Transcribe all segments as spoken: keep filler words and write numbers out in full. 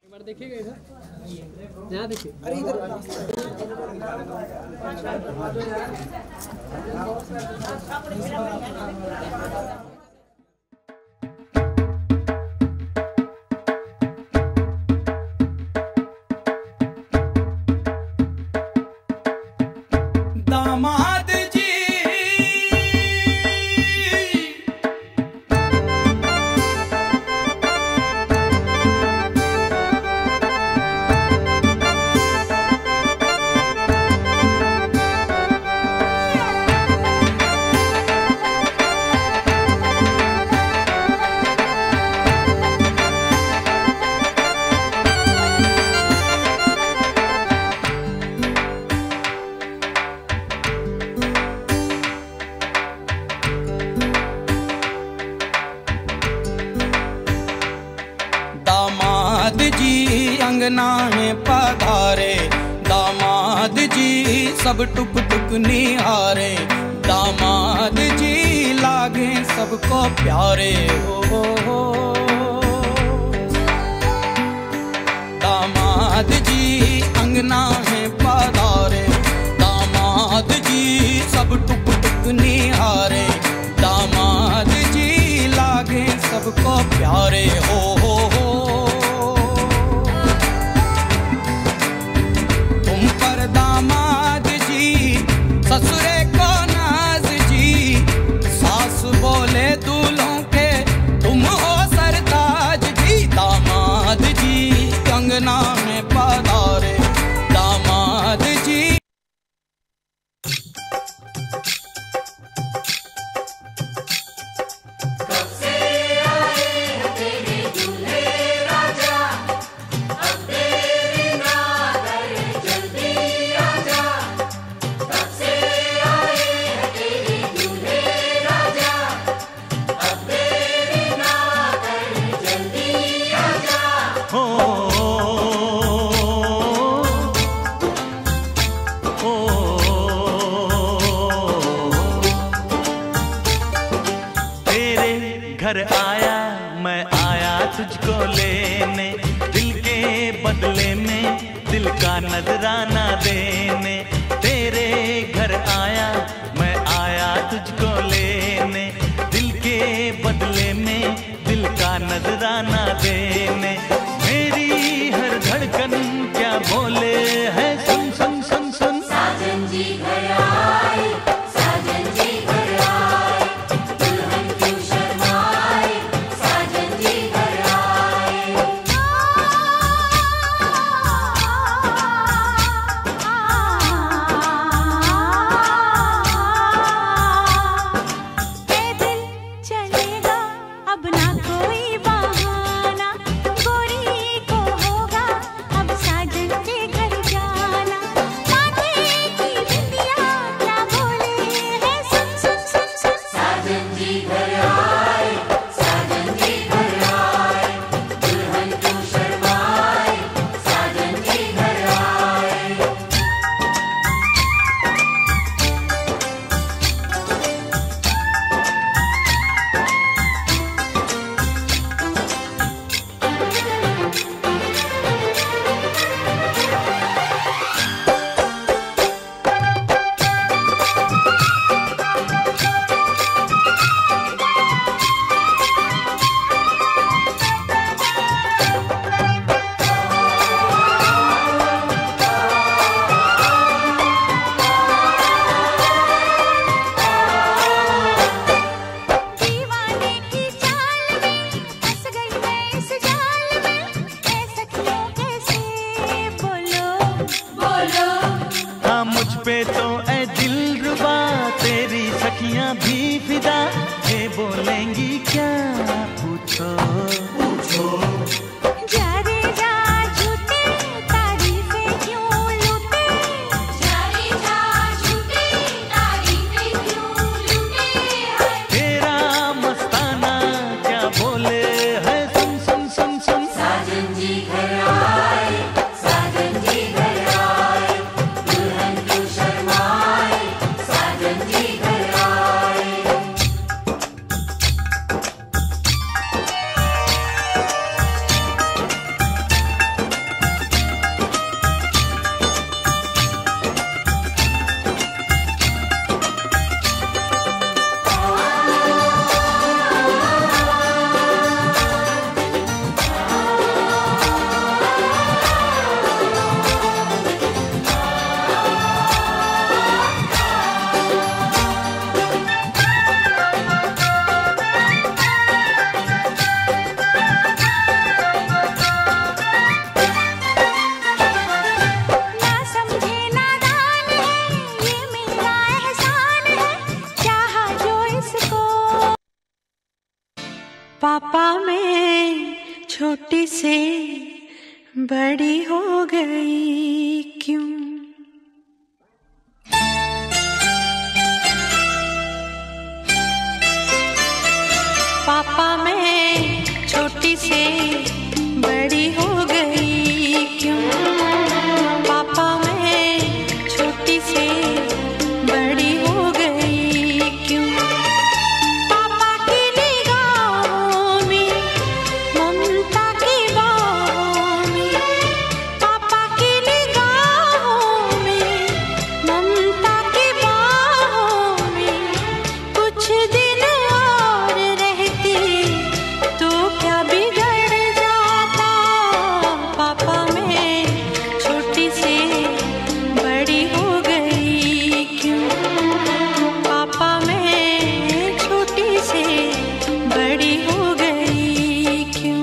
एक बार देखिएगा इधर, यहाँ देखिए। अरे इधर दामाद जी दामाद जी अंगना में पधारे, दामाद जी सब टुक टुक निहारे, दामाद जी लागे सबको प्यारे हो, हो, हो। दामाद जी अंगना में पधारे, दामाद जी सब टुक टुक निहारे, दामाद जी लागे सबको प्यारे हो, हो, हो। तुम पर दामाद जी ससुरे को नाज जी, सास बोले दूल्हों के तुम हो सरताज जी, दामाद जी कंगना में पधारे, दामाद जी। घर आया मैं आया तुझको लेने, दिल के बदले में दिल का नजराना देने, तेरे घर आया मैं आया तुझको लेने, दिल के बदले में दिल का नजराना देने, मेरी हर धड़कन क्या बोले है सुन सुन सुन सुन। साजन जी घर आए, साजन जी घर आए, दुल्हन क्यों शर्माए, साजन जी घर आए। ये दिल चलेगा अब ना कोई बहाना, गोरी को होगा अब साजन के घर जाना, माथे की बिंदिया क्या बोले है सुन सुन सुन सुन। साजन जी घर आए, साजन जी घर आए, दुल्हन क्यों शर्माए, साजन जी घर आए। दीवाने की चाल में फंस गई मैं इस जाल में, ऐ सखियों कैसे बोलो बोलो। हाँ मुझ पे तो ऐ दिलरुबा तेरी सखियां भी फिदा, ये बोलेंगी क्या पूछो पूछो। जा रे जा झूठे तारीफें क्यों लूटे, जा रे जा झूठे तारीफें क्यों लूटे है। तेरा मस्ताना क्या बोले है सुन सुन सुन सुन। साजन जी घर आए, साजन जी घर आए, दुल्हन क्यों शर्माए, साजन जी घर आए। पापा मैं छोटी से बड़ी हो गई क्यों? पापा मैं छोटी से बड़ी हो गई क्यों? पापा मैं छोटी से बड़ी हो गई क्यों? पापा की निगाहों में ममता की बाहों में, पापा की निगाहों में ममता की बाहों में कुछ दिन और रहती तो क्या बिगड़ जाता? पापा मैं छोटी से बड़ी हो गई क्यों? पापा मैं छोटी से बड़ी हो गई क्यों?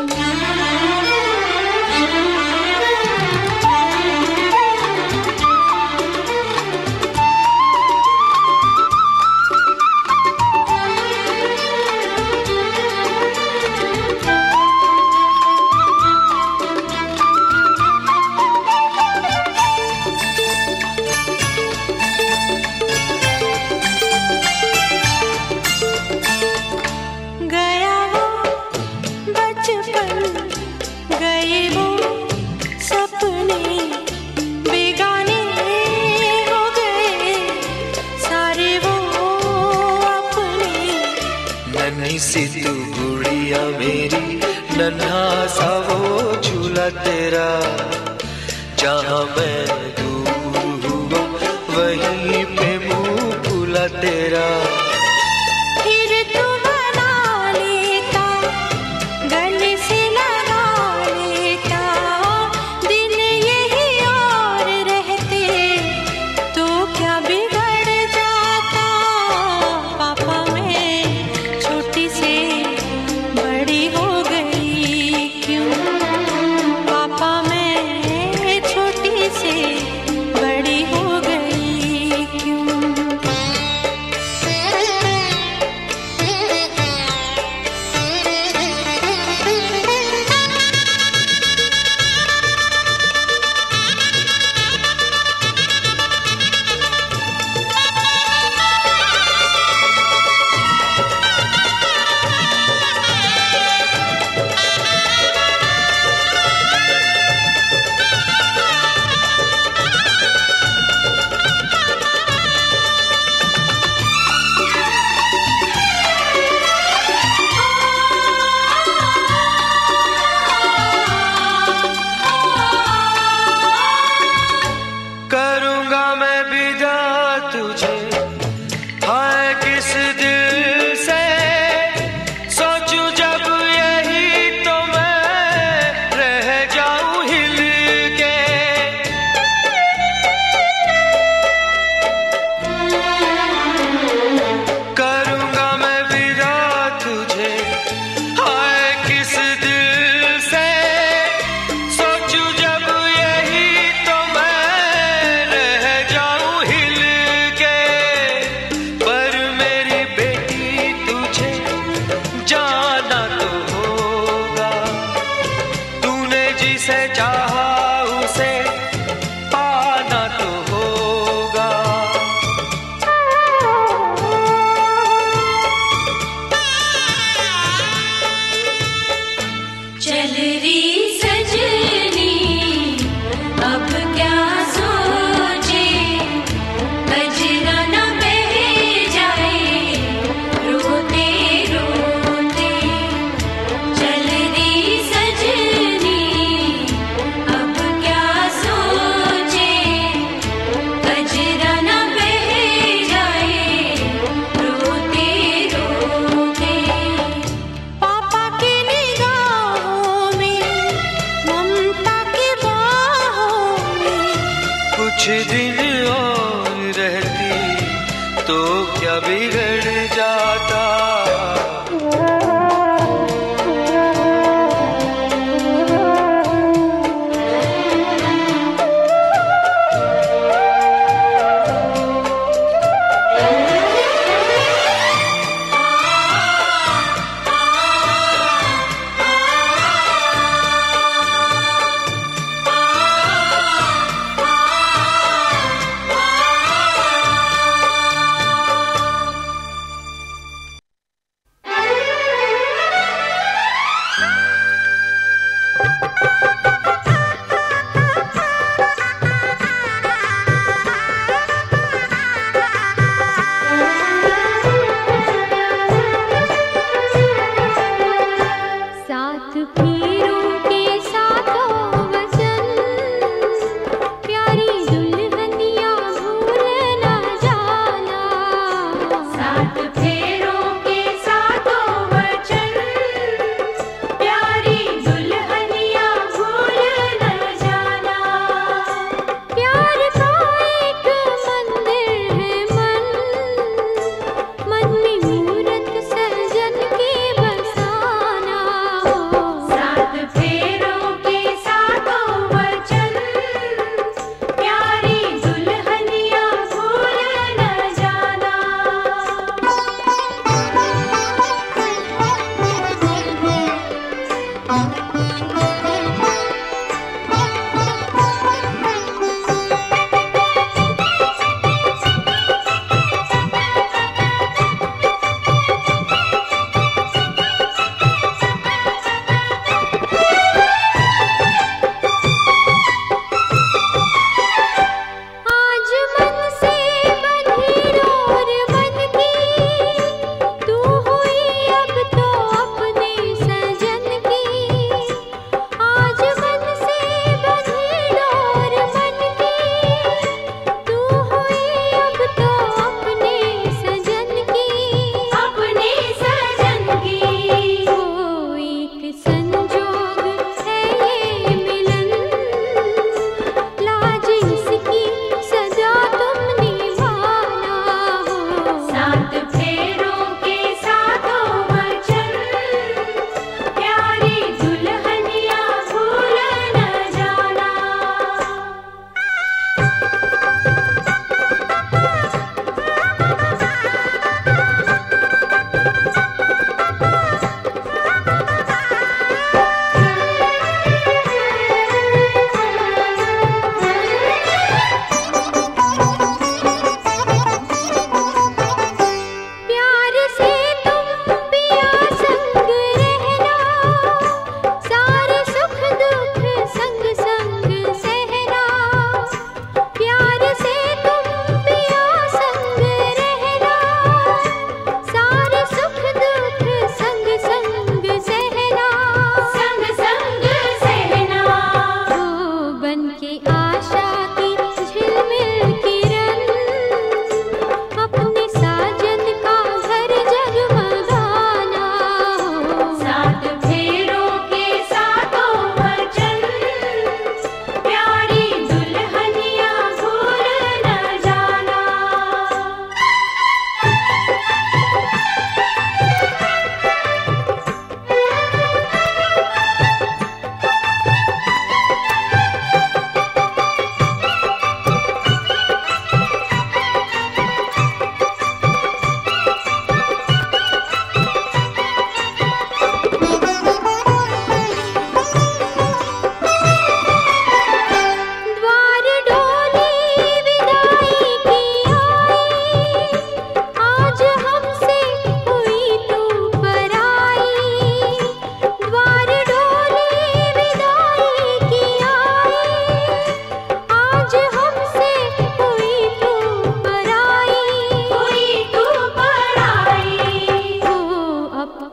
गया वो बचपन, गए वो सपने, बेगाने हो गए सारे वो अपने। नन्ही सी तू गुड़िया मेरी, नन्हा सा वो झूला तेरा, जहाँ मैं दूर हुआ वहीं पे मुँह फूला तेरा। फिर तू बना लेता, गले से लगा लेता, दिन यही और रहते तो क्या बिगड़ जाता? पापा मैं छोटी से बड़ी हो गई क्यों? पापा मैं छोटी से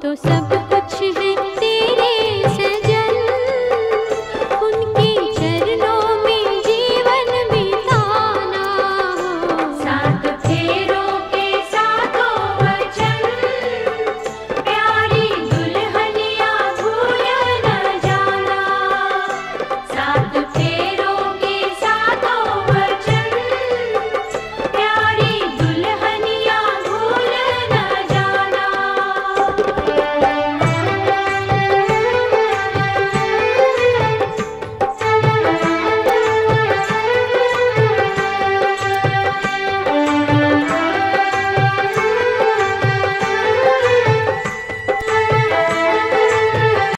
तो सब